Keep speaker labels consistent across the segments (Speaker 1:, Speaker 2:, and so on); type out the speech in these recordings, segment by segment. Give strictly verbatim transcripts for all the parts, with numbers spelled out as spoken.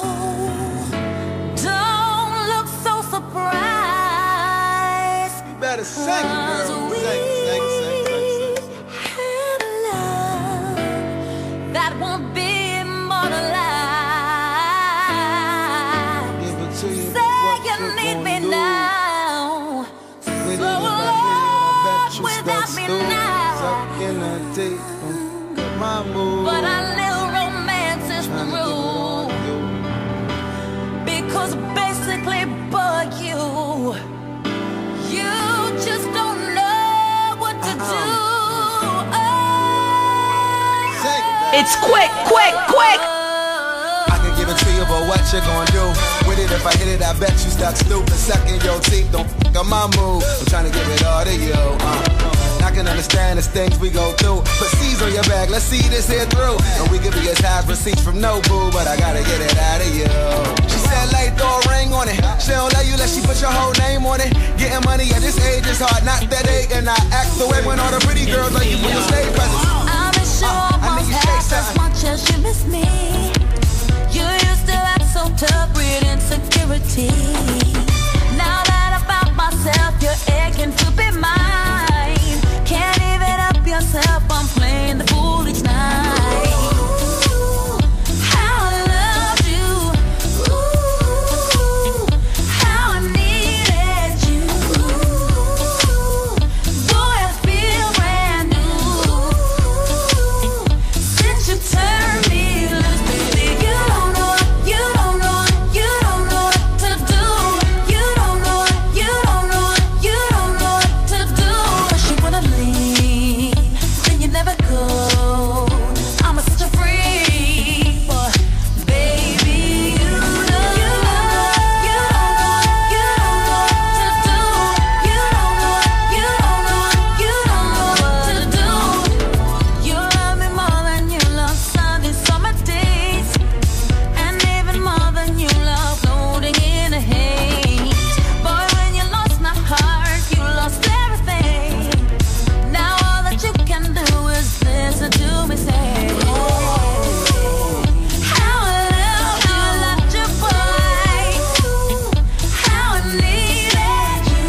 Speaker 1: don't look so surprised.
Speaker 2: You better sing, girl. Sing, sing, sing, sing, sing.
Speaker 1: Had a love that won't be immortalized.
Speaker 2: Give it to you.
Speaker 1: Say
Speaker 2: What
Speaker 1: you
Speaker 2: you
Speaker 1: need
Speaker 2: gonna
Speaker 1: me
Speaker 2: do?
Speaker 1: now.
Speaker 2: With
Speaker 1: So
Speaker 2: it, if I hit it, I bet you
Speaker 1: without
Speaker 2: stuck
Speaker 1: me
Speaker 2: stupid.
Speaker 1: now.
Speaker 2: Suck in the deep, get my move.
Speaker 1: But a little romance is the rule. Because basically, but you, you just don't know what to do. Oh.
Speaker 3: It's quick, quick, quick.
Speaker 2: I can give it to you, but what you gonna do with it? If I hit it, I bet you stuck stupid. Sucking your teeth, don't f up my move. I'm trying to give it all to you. Uh. I can understand the things we go through. Put C's on your back, let's see this here through. And we could be as high as receipts from no boo, but I gotta get it out of you. She said, like, throw a ring on it. She don't let you let she put your whole name on it. Getting money at this age is hard, not that age. And I act the way when all the pretty girls like you for your stage presence.
Speaker 1: I miss you almost half as much as you miss me. You used to act so tough with insecurity. Now that I found myself, you're aching to be mine. Can't even help yourself, I'm playing the fool each night. Ooh, how I loved you. Ooh, how I needed you. Ooh, boy, I feel brand new. Since you turned me loose, baby, you don't know what, you don't know what, you don't know what to do. You don't know what, you don't know what, you don't know what to do. First you wanna leave, then you never go. I'm a such a freak, but baby, you know, you don't know, you don't know, you don't know what to do. You don't know, you don't know, you don't know what to do. You love me more than you love sunny summer days, and even more than you love floating in a haze. Boy, when you lost my heart, you lost everything. Now all that you can do is listen to me say, how I love you, loved you, boy. How I needed you.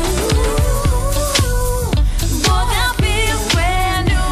Speaker 1: Boy, I feel brand new.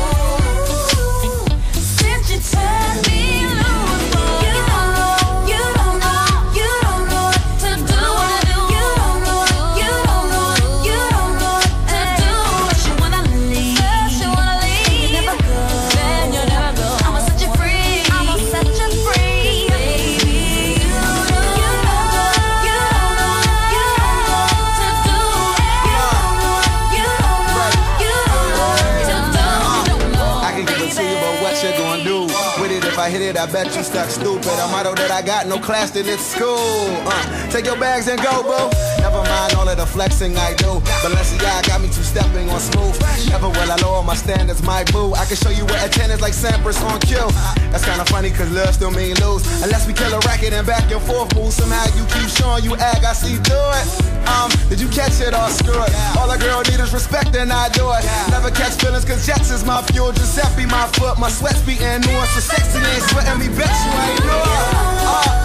Speaker 1: Since you turned me loose, boy. You don't know, you don't know, you don't know what to do. You don't know, you don't know, you don't know what to do. First you wanna leave, first you wanna leave, you never go, then you never go. I'ma set you free, I'ma set you free, baby. You know, you don't know, you don't know, you don't know what to do. You don't know, you don't know, you don't know what to do.
Speaker 2: I can give it to you, but what you gonna do with it? If I hit it, I bet you stuck stupid. A motto that I got, no class, then it's school. Uh, take your bags and go, boo. Never mind all of the flexing I do. Balenciaga got me two-stepping on smooth. Never will I lower my standards, my boo. I can show you where a ten is like Sampras on cue. That's kinda funny, cause love still mean lose. Unless we kill a racket and back and forth move. Somehow you keep showing you ag, I see do it. Um, did you catch it or screw it? All a girl need is respect and I do it. Never catch feelings cause Jets is my fuel. Giuseppe my foot, my sweat's beating nuance. The sexy ain't sweating me, bet you ain't know it. Uh,